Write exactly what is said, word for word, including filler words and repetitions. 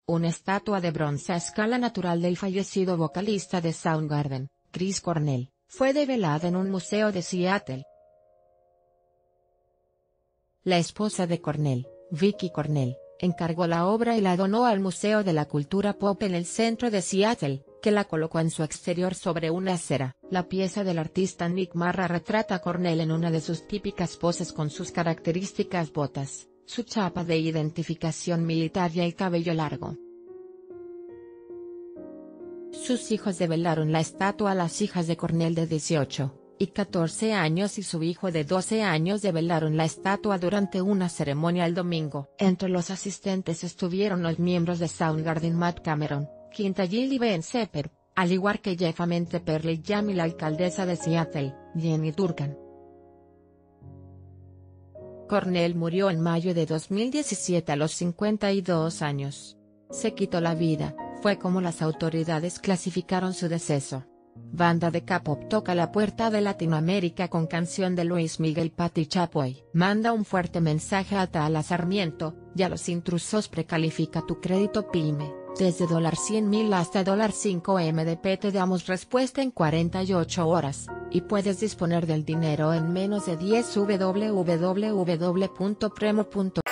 Una estatua de bronce a escala natural del fallecido vocalista de Soundgarden, Chris Cornell, fue develada en un museo de Seattle. La esposa de Cornell, Vicky Cornell, encargó la obra y la donó al Museo de la Cultura Pop en el centro de Seattle, que la colocó en su exterior sobre una acera. La pieza del artista Nick Marra retrata a Cornell en una de sus típicas poses con sus características botas, su chapa de identificación militar y el cabello largo. Sus hijos develaron la estatua. Las hijas de Cornell de dieciocho y catorce años y su hijo de doce años develaron la estatua durante una ceremonia el domingo. Entre los asistentes estuvieron los miembros de Soundgarden Matt Cameron, Quinta Gill y Ben Sepper, al igual que Jeff Amente Pearl Jam y la alcaldesa de Seattle, Jenny Durkan. Cornell murió en mayo de dos mil diecisiete a los cincuenta y dos años. Se quitó la vida, fue como las autoridades clasificaron su deceso. Banda de K-pop toca la puerta de Latinoamérica con canción de Luis Miguel. Patti Chapoy manda un fuerte mensaje a Tala Sarmiento: ya los intrusos. Precalifica tu crédito pyme, desde cien mil hasta cinco M D P te damos respuesta en cuarenta y ocho horas, y puedes disponer del dinero en menos de diez. w w w punto premo punto